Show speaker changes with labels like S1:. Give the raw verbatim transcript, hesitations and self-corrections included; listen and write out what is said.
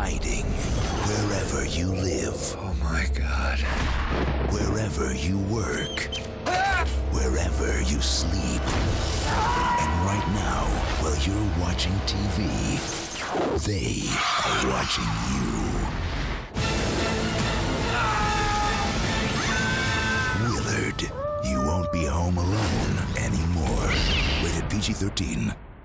S1: hiding wherever you live.
S2: Oh my God.
S1: Wherever you work. Wherever you sleep. And right now, while you're watching T V, they are watching you. Willard, you won't be home alone anymore. Rated P G thirteen.